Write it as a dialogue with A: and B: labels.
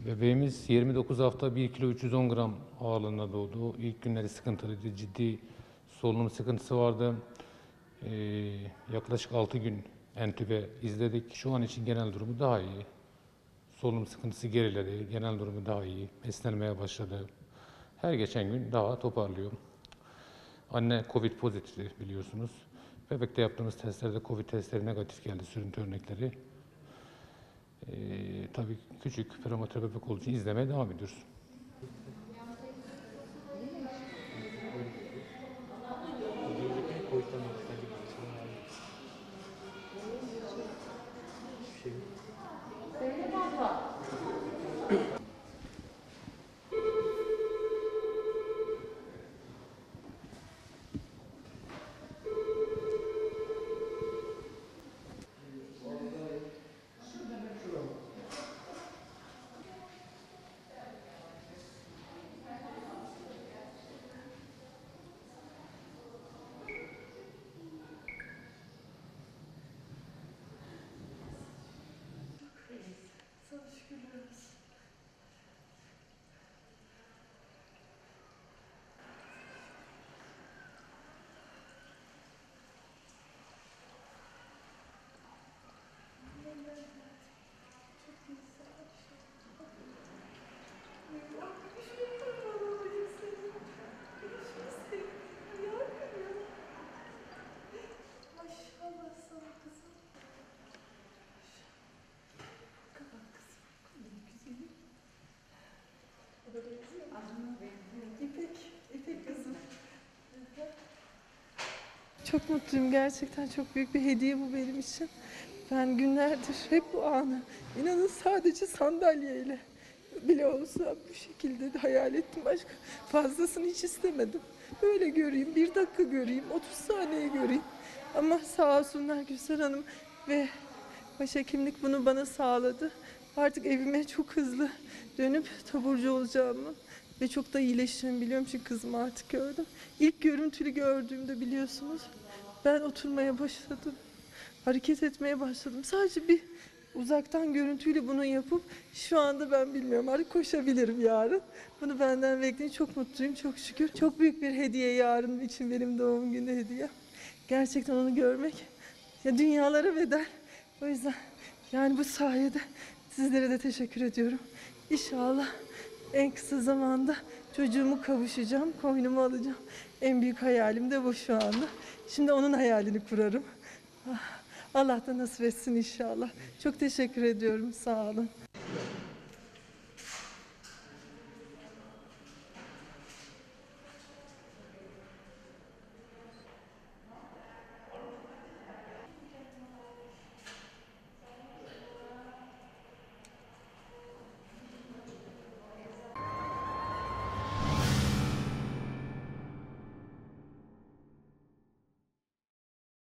A: Bebeğimiz 29 hafta 1 kilo 310 gram ağırlığında doğdu. İlk günleri sıkıntılıydı. Ciddi solunum sıkıntısı vardı. Yaklaşık 6 gün entübe izledik. Şu an için genel durumu daha iyi. Solunum sıkıntısı geriledi. Genel durumu daha iyi. Beslenmeye başladı. Her geçen gün daha toparlıyor. Anne Covid pozitifti biliyorsunuz. Bebekte yaptığımız testlerde Covid testleri negatif geldi, sürüntü örnekleri. Tabii küçük prematür bebek olduğu için izlemeye devam ediyoruz.
B: Sana şükürler olsun. Çok iyi, sağ ol. Bir şey yapamadım seni. Görüşürüz. Yavrum ya. Maşallah sana kızım. Kapat kızım. Benim güzelim. O da benziyor mu? Adına benziyor. İpek kızım. Çok mutluyum gerçekten. Çok büyük bir hediye bu benim için. Ben günlerdir hep bu anı, inanın sadece sandalyeyle bile olsa bu şekilde hayal ettim. Başka fazlasını hiç istemedim. Böyle göreyim, 1 dakika göreyim, 30 saniye göreyim. Ama sağ olsunlar Gülsel Hanım ve başhekimlik bunu bana sağladı. Artık evime çok hızlı dönüp taburcu olacağımı ve çok da iyileşeceğimi biliyorum çünkü kızımı artık gördüm. İlk görüntülü gördüğümde biliyorsunuz ben oturmaya başladım. Hareket etmeye başladım. Sadece bir uzaktan görüntüyle bunu yapıp şu anda ben bilmiyorum artık koşabilirim yarın. Bunu benden bekleyin. Çok mutluyum çok şükür. Çok büyük bir hediye yarın için benim doğum günü hediye. Gerçekten onu görmek ya dünyalara bedel. O yüzden yani bu sayede sizlere de teşekkür ediyorum. İnşallah en kısa zamanda çocuğumu kavuşacağım, koynuma alacağım. En büyük hayalim de bu şu anda. Şimdi onun hayalini kurarım. Allah da nasip etsin inşallah. Çok teşekkür ediyorum. Sağ olun.